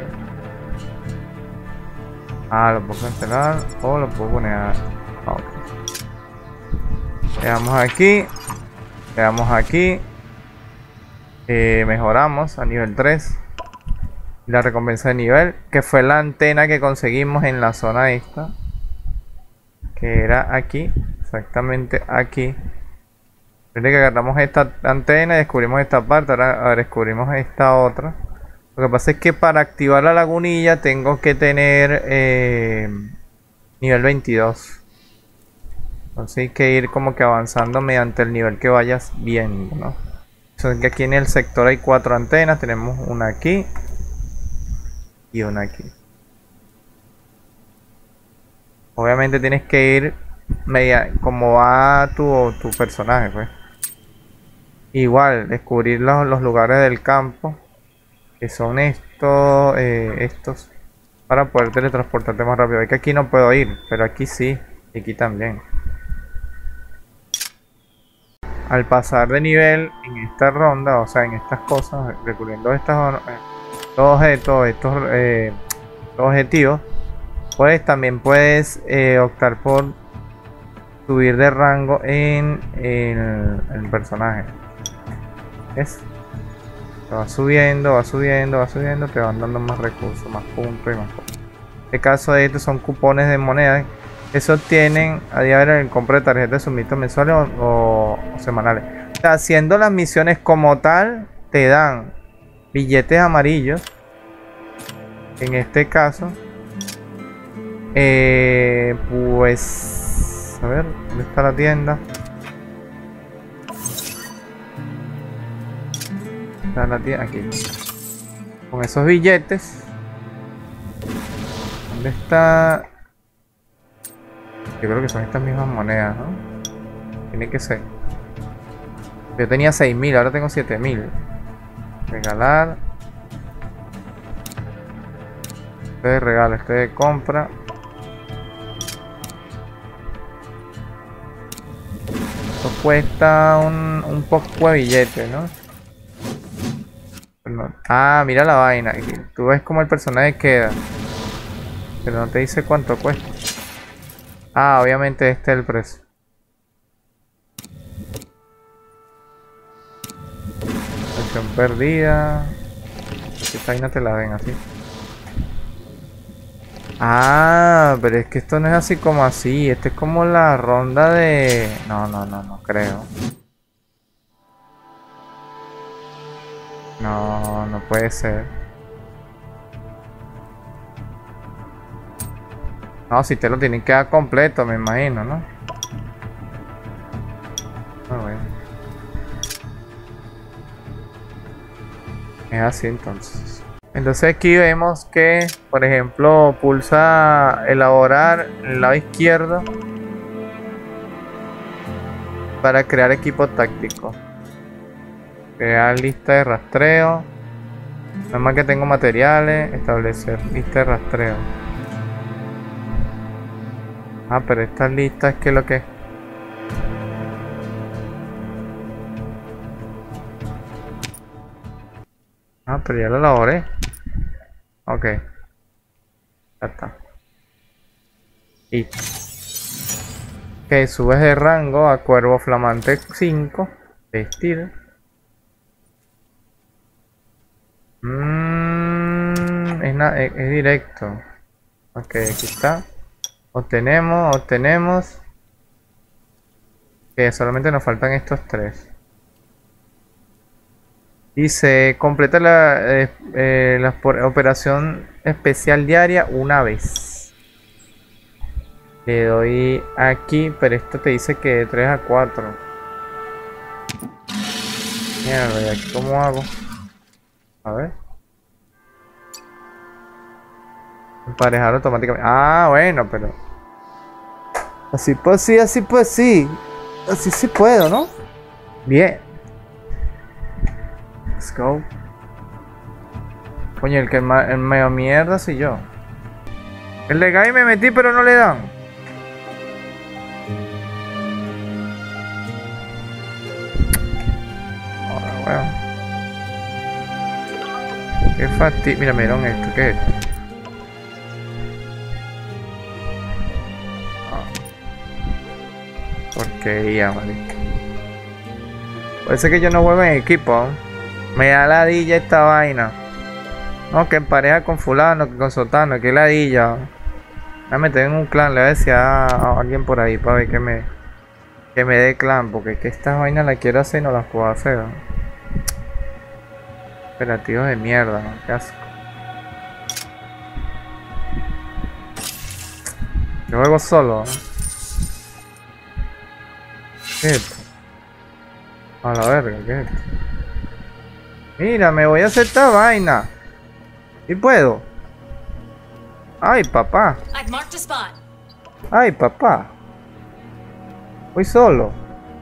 Ah, lo puedo cancelar. O lo puedo poner a... Ah, ok. Le damos aquí. Le damos aquí. Eh, mejoramos a nivel tres. La recompensa de nivel, que fue la antena que conseguimos en la zona esta. Que era aquí. Exactamente aquí. Desde que agarramos esta antena y descubrimos esta parte, ahora, ahora descubrimos esta otra. Lo que pasa es que para activar la lagunilla tengo que tener eh, nivel veintidós. Entonces hay que ir como que avanzando mediante el nivel que vayas viendo, ¿no? Entonces que aquí en el sector hay cuatro antenas. Tenemos una aquí y una aquí. Obviamente tienes que ir media, como va tu, tu personaje, pues. Igual, descubrir los, los lugares del campo, que son estos, eh, estos, para poder teletransportarte más rápido. Es que aquí no puedo ir, pero aquí sí, y aquí también. Al pasar de nivel en esta ronda, o sea, en estas cosas, recurriendo a estos, estos objetos, estos, eh, estos objetivos, pues también puedes eh, optar por subir de rango en, en el personaje. ¿Ves? Te va subiendo, va subiendo, va subiendo, te van dando más recursos, más puntos y más cosas. En este caso de estos son cupones de moneda que se obtienen a diario en compra de tarjetas de suministro mensuales o, o, o semanales. O sea, haciendo las misiones como tal, te dan billetes amarillos. En este caso, eh, pues, a ver, ¿dónde está la tienda? Está la tienda aquí. Con esos billetes, ¿dónde está? Yo creo que son estas mismas monedas, ¿no? Tiene que ser. Yo tenía seis mil, ahora tengo siete mil. Regalar. Este de regalo, este de compra. Esto cuesta un, un poco de billete, ¿no? No. Ah, mira la vaina. Tú ves como el personaje queda, pero no te dice cuánto cuesta. Ah, obviamente este es el precio. Acción perdida. Esta vaina te la ven así. Ah, pero es que esto no es así como así. Esto es como la ronda de... No, no, no, no creo. No, no puede ser. No, si te lo tienen que dar completo, me imagino, ¿no? Ah, bueno. Es así entonces. Entonces aquí vemos que, por ejemplo, pulsa elaborar en el lado izquierdo para crear equipo táctico. Crear lista de rastreo. Nada más que tengo materiales. Establecer lista de rastreo. Ah, pero esta lista es que lo que... Ah, pero ya lo elaboré. Ok. Ya está. Y... Ok, subes de rango a Cuervo Flamante cinco. Vestir. Mm, es, es, es directo. Ok, aquí está. Obtenemos, obtenemos. Que solamente nos faltan estos tres. Dice, completa la, eh, eh, la operación especial diaria una vez. Le doy aquí, pero esto te dice que de tres a cuatro. Mierda, ¿y aquí cómo hago? A ver. Emparejar automáticamente. Ah, bueno, pero... Así pues sí, así pues sí. Así sí puedo, ¿no? Bien. Let's go. Coño, el que ma el medio mierda soy yo. El de Guy me metí, pero no le dan. Ahora, bueno. Qué fastidio. Mira, me dieron esto. ¿Qué es esto? Porquería, maldito. Parece que yo no juego en equipo. Me da ladilla esta vaina. No, que en pareja con fulano, que con sotano, que ladilla. Ya me tengo en un clan, le voy a decir a, a alguien por ahí para ver que me que me dé clan, porque es que estas vainas las quiero hacer y no las puedo hacer, ¿no? Operativos de mierda, ¿no? Qué asco. Yo juego solo, ¿no? ¿Qué es esto? A la verga, ¿qué es esto? Mira, me voy a hacer esta vaina. ¿Y puedo? Ay, papá. I've marked a spot. Ay, papá. Voy solo.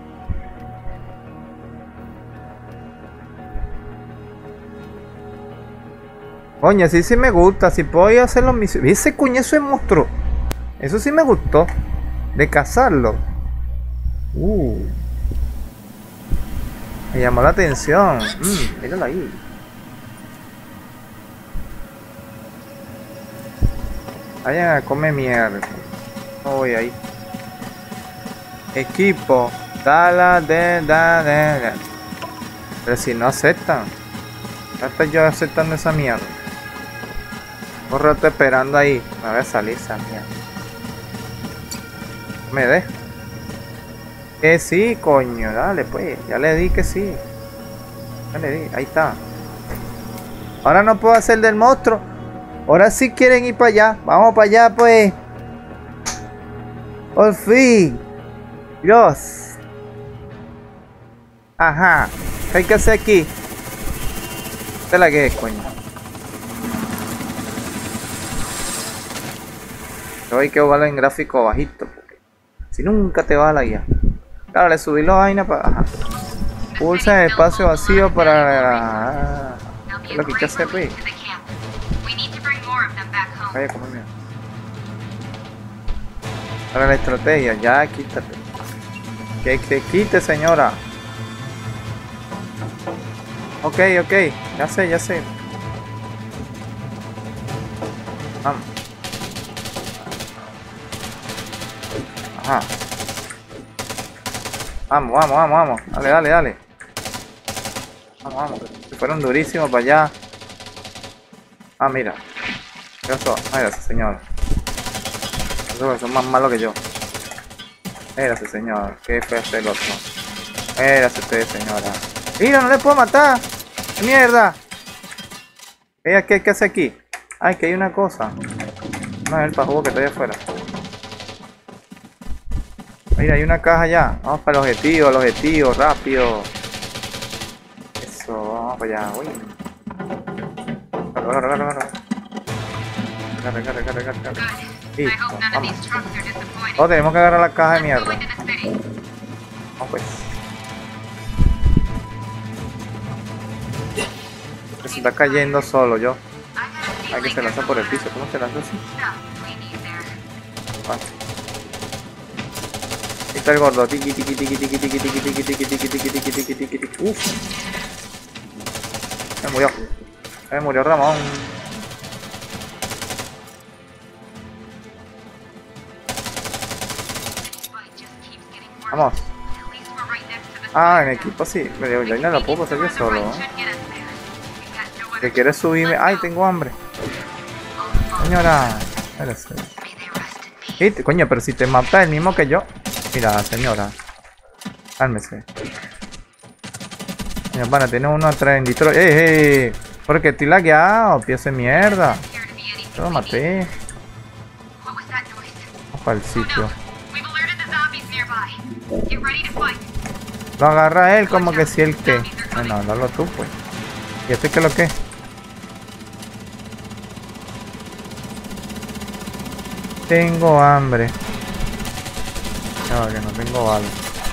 Coño, sí sí me gusta. Si puedo ir a hacer los misiones. Ese coñazo de monstruo. Eso sí me gustó. De cazarlo. Uh. Me llamó la atención. Mm, míralo ahí. Vayan a comer mierda. No voy ahí. Equipo. Dala de da de, de. Pero si no aceptan. Ya estoy yo aceptando esa mierda. Un rato esperando ahí. Me voy a salir esa mierda. Me deja. Que sí, coño. Dale pues. Ya le di que sí. Ya le di. Ahí está. Ahora no puedo hacer del monstruo. Ahora sí quieren ir para allá. Vamos para allá, pues. Por fin. Dios. Ajá. ¿Qué hay que hacer aquí? Esta es la que es, coño. Pero hay que jugarlo en gráfico bajito. Porque si nunca te va a la guía. Claro, le subí la vaina para... Ajá. Pulsa el espacio vacío para... ¿Qué es lo que hay que hacer, pues? Vaya, como mira. Para la estrategia, ya quítate. Que te quite, señora. Ok, ok, ya sé, ya sé. Vamos. Ajá. Vamos, vamos, vamos, vamos. Dale, dale, dale. Vamos, vamos. Se fueron durísimos para allá. Ah, mira. ¿Qué pasó? Mira ese señor. Esos son más malos que yo. Mira ese señor. Qué feo es el otro. Mira ese usted, señora. Mira, no le puedo matar. ¡Qué mierda! ¿Qué, qué, qué hace aquí? Ay, que hay una cosa. No, es el pajugo que está allá afuera. Mira, hay una caja allá. Vamos para el objetivo, el objetivo, rápido. Eso, vamos para allá. Uy. Agarra, agarra, agarra. Agarra, agarra, agarra, agarra. Listo, vamos. Oh, tenemos que agarrar la caja de mierda. Vamos pues. Se está cayendo solo yo. Hay que se lanza por el piso. ¿Cómo se lanza así? Vale. Ahí está el gordo. Tiki tiki tiki tiki tiki tiki tiki tiki tiki tiki tiki tiki tiki tiki. Uf. Se murió. Se murió Ramón. Vamos. Ah, en equipo sí. Pero yo no lo puedo hacer yo solo, ¿no? Que quiere subirme. Ay, tengo hambre. Señora. Espérese. ¿Y? Coño, pero si te mata el mismo que yo. Mira, señora. Cálmese. Mira, pana, tiene uno atrás en Detroit. ¡Eh, eh! Porque estoy lagueado, pieza de mierda. Yo lo maté. Vamos para el sitio. Lo agarra él como que si él que. Bueno, dalo tú pues. ¿Y este qué es lo que? Tengo hambre. No, que no tengo balas.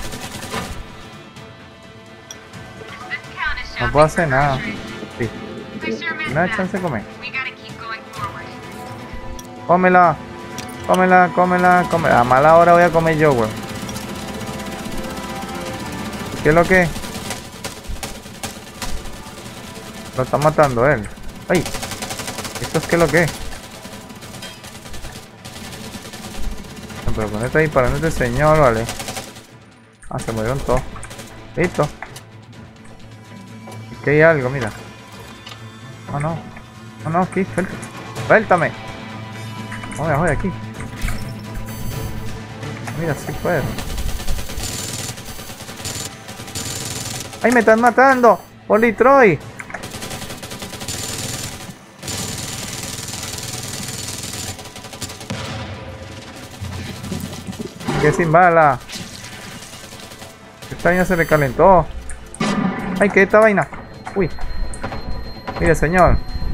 No puedo hacer nada. Sí. No hay chance de comer. Cómela. Cómela, cómela, cómela. A mala hora voy a comer yo, güey. ¿Qué es lo que? Lo está matando él. ¡Ay! ¿Esto es qué es lo que? No, pero con este disparando este señor, vale. Ah, se murieron todos. Listo. Aquí hay algo, mira. Oh no. Oh no, aquí, suéltame. Suéltame. Joder, joder, aquí. Mira, sí puedo. ¡Ay, me están matando! ¡Oli Troy! Que sin bala. Esta vaina se me calentó. ¡Ay, qué esta vaina! ¡Uy! Mire, señor.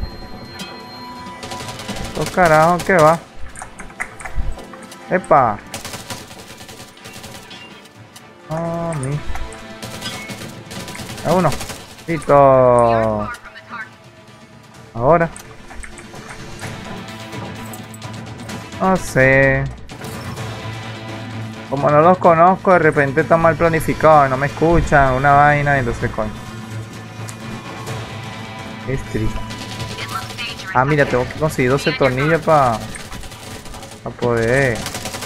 ¡Oh, carajo! ¿Qué va? ¡Epa! ¡Oh, mi! A uno. Listo. Ahora. No sé. Como no los conozco, de repente están mal planificados, no me escuchan, una vaina, y entonces coño. Es triste. Ah, mira, tengo que conseguir doce tornillos para poder.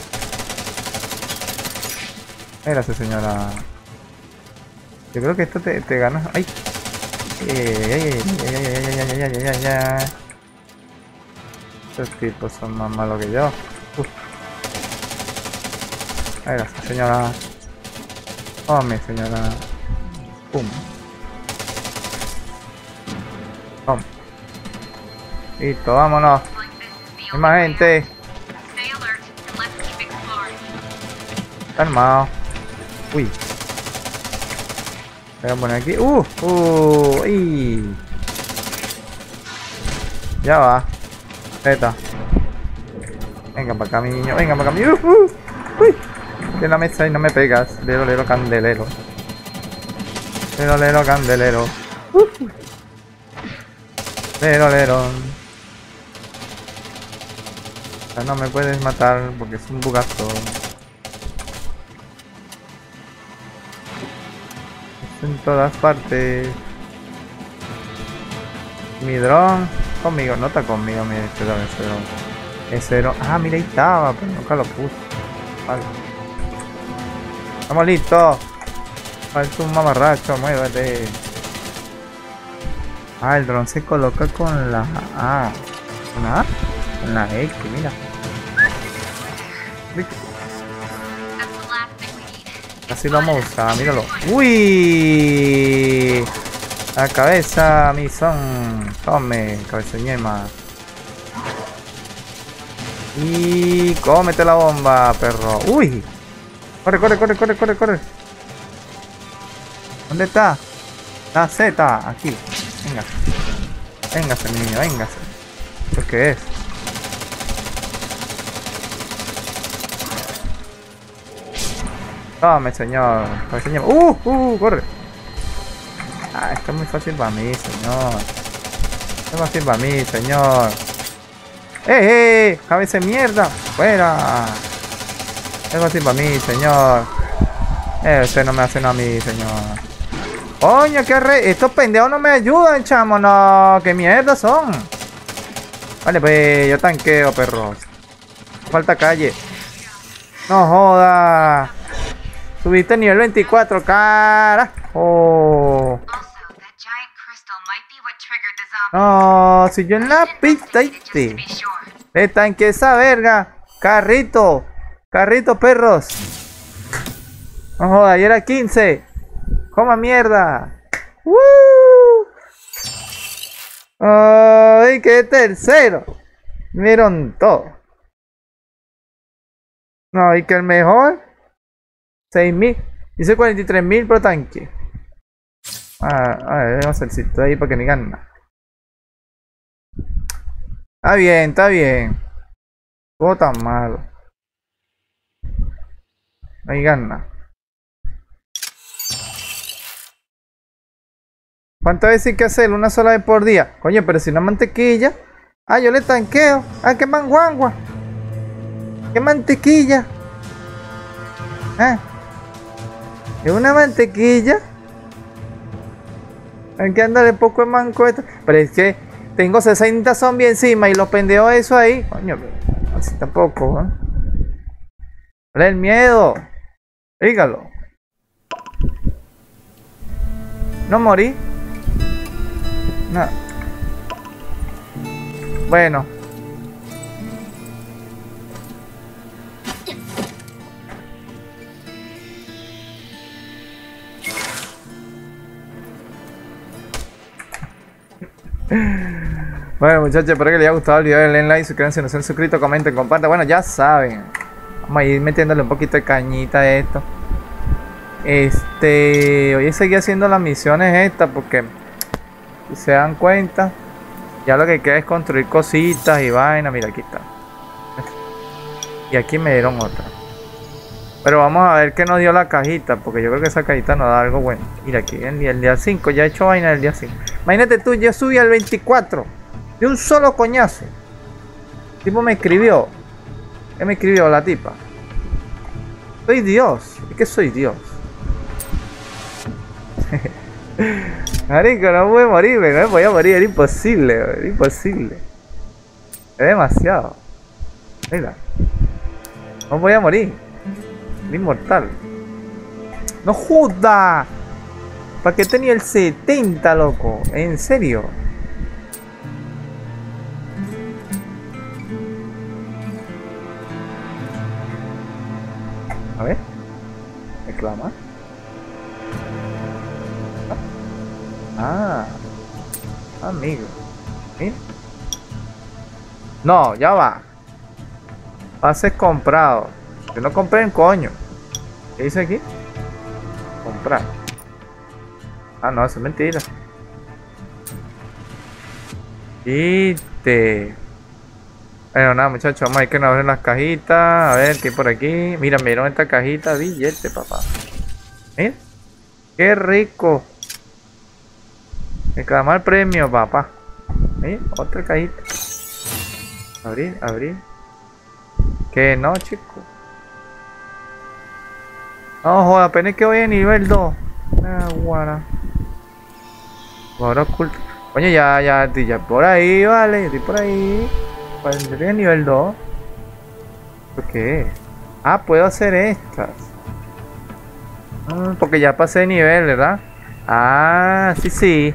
Gracias, señora. Yo creo que esto te, te ganas. ¡Ay! ¡Ay, ay, ay, ay, ay, ay, ay, ay, ay! Estos tipos son más malos que yo. Uf. Gracias, señora. Tome, señora. Pum. Toma. Listo, vámonos. Hay más gente. Calmado. Uy. Voy a poner aquí. Uh, uh, y. Ya va. Z. Venga para acá, mi niño. Venga para acá, mi. Uh, uh. Uy. En la mesa y no me pegas. Lero, lero, candelero. Lero, lero, candelero. Uh. Lero, lero. Ya no me puedes matar porque es un bugazo. En todas partes. Mi dron conmigo, no está conmigo, mira, este dron, ese dron. Ese dron. Ah, mira, ahí estaba, pero nunca lo puse. Vale. Estamos listos. Falta un mamarracho, muévete. Ah, el dron se coloca con la A. ¿Con la A? Con la X, mira. Así lo vamos a usar, míralo. ¡Uy! La cabeza, mi son. Tome, cabeza ñema. Y cómete la bomba, perro. ¡Uy! Corre, corre, corre, corre, corre, corre. ¿Dónde está? La Z, aquí. Venga. Véngase, mi niño, véngase. ¿Esto qué es? Dame, señor. señor. ¡Uh! ¡Uh! ¡Corre! Ah, esto es muy fácil para mí, señor. Esto es fácil para mí, señor. ¡Eh, eh! ¡Cabeza de mierda! ¡Fuera! Es fácil para mí, señor. Eh, usted no me hace nada a mí, señor. ¡Coño, qué re! Estos pendejos no me ayudan, chamo. No, ¿qué mierda son? Vale, pues yo tanqueo, perros. Falta calle. No joda. Subiste nivel veinticuatro, carajo. No, si yo en la pista, ¿viste? Le tanque esa verga. Carrito. Carrito, perros. No joda, ayer era quince. Coma mierda. ¡Woo! ¡Ay, qué tercero! Vieron todo. No, y que el mejor. seis mil. Dice cuarenta y tres mil por tanque. Ah, a ver, vamos a hacer sitio ahí para que ni gane. Está bien, está bien. Todo tan malo. No hay ganas. ¿Cuántas veces hay que hacerlo? Una sola vez por día. Coño, pero si no mantequilla. Ah, yo le tanqueo. Ah, qué manguangua. Qué mantequilla. Ah. Es una mantequilla. Hay que andarle poco de manco esto. Pero es que tengo sesenta zombies encima y los pendejos eso ahí. Coño, pero así tampoco, ¿eh? ¿Cuál es el miedo? Dígalo. No morí. No. Bueno. Bueno, muchachos, espero que les haya gustado el video. Denle like, suscríbanse si no se han suscrito, comenten, compartan. Bueno, ya saben. Vamos a ir metiéndole un poquito de cañita a esto. Este, hoy seguí haciendo las misiones estas porque, si se dan cuenta, ya lo que queda es construir cositas y vainas. Mira, aquí está. Y aquí me dieron otra. Pero vamos a ver qué nos dio la cajita, porque yo creo que esa cajita nos da algo bueno. Mira aquí, el día, el día cinco, ya he hecho vaina del día cinco. Imagínate tú, yo subí al veinticuatro de un solo coñazo. El tipo me escribió. ¿Qué me escribió la tipa? Soy Dios. Es que soy Dios. Marico, no voy a morir, no me voy a morir, era imposible, era imposible. Es demasiado. Mira. No voy a morir. Es inmortal. No joda. ¿Para qué tenía el setenta, loco? ¿En serio? A ver. Reclama. Ah. Amigo. ¿Sí? No, ya va. Pases comprados. Yo no compré en coño. ¿Qué dice aquí? Comprar. Ah, no, eso es mentira. Quite. Bueno, nada, muchachos, vamos a ir que nos abren las cajitas. A ver, ¿qué hay por aquí? Mira, me dieron esta cajita. Billete, papá. Mira. Qué rico. Me queda el premio, papá. Mira, otra cajita. Abrir, abrir. Que no, chico. No, joder, apenas que voy a nivel dos. Ah, guara. Ahora oculto. Coño, ya, ya, ya por ahí, vale. Estoy por ahí. Yo estoy en nivel dos. ¿Por qué? Ah, puedo hacer estas. Mm, porque ya pasé de nivel, ¿verdad? Ah, sí, sí.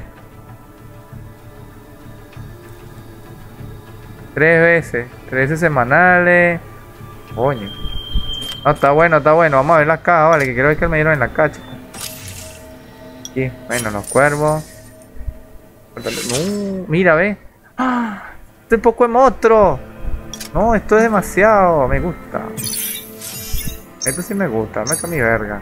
Tres veces. Tres veces semanales. Coño. No, está bueno, está bueno. Vamos a ver las cajas, vale. Que quiero ver que me dieron en la cacha. Aquí, bueno, los cuervos. No, mira, ve. ¡Ah! Este poco de monstruo. No, esto es demasiado. Me gusta. Esto sí me gusta. Me meto mi verga.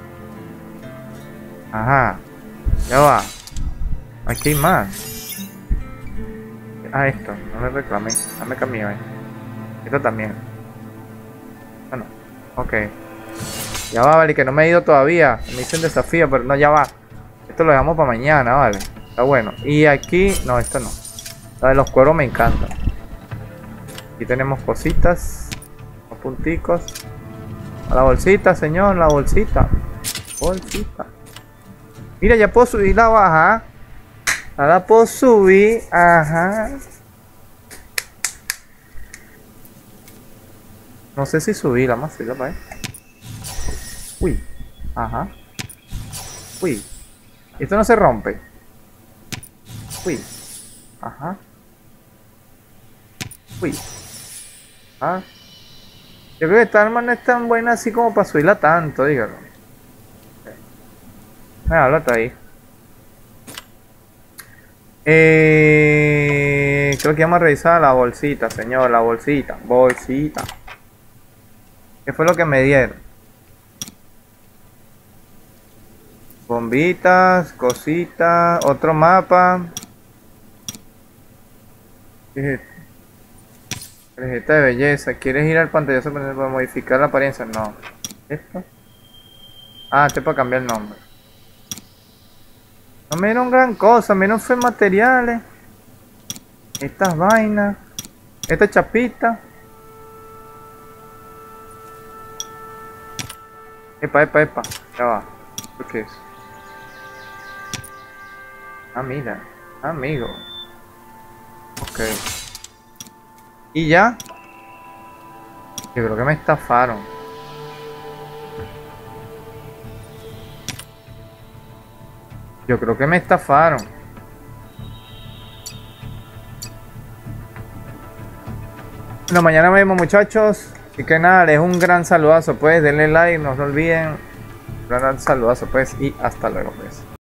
Ajá. Ya va. Aquí hay más. Ah, esto. No le reclamé. Dame camino, eh. Esto también. Bueno. Ok. Ya va, vale. Que no me he ido todavía. Me dicen desafío, pero no, ya va. Esto lo dejamos para mañana, vale. Está bueno. Y aquí... No, esto no. La de los cueros me encanta. Aquí tenemos cositas. Los punticos. A la bolsita, señor. La bolsita. Bolsita. Mira, ya puedo subir la baja. Ahora puedo subir. Ajá. No sé si subir la más. Para Uy. Ajá. Uy. Esto no se rompe. Uy. Ajá. Uy. Ah. Yo creo que esta arma no es tan buena así como para subirla tanto, dígalo. Me habla hasta ahí. Eh, creo que vamos a revisar la bolsita, señor. La bolsita. Bolsita. ¿Qué fue lo que me dieron? Bombitas, cositas, otro mapa. ¿Qué es esto? Tarjeta de belleza. ¿Quieres ir al pantallazo para modificar la apariencia? No. ¿Esto? Ah, este es para cambiar el nombre. No me dieron gran cosa, menos fue materiales. Estas vainas. Esta chapita. Epa, epa, epa. Ya va. ¿Esto qué es? Ah, mira. Amigo. Ok. ¿Y ya? Yo creo que me estafaron. Yo creo que me estafaron. Bueno, mañana nos vemos, muchachos. Así que nada, les un gran saludazo, pues. Denle like, no se olviden. Un gran saludazo, pues. Y hasta luego, pues.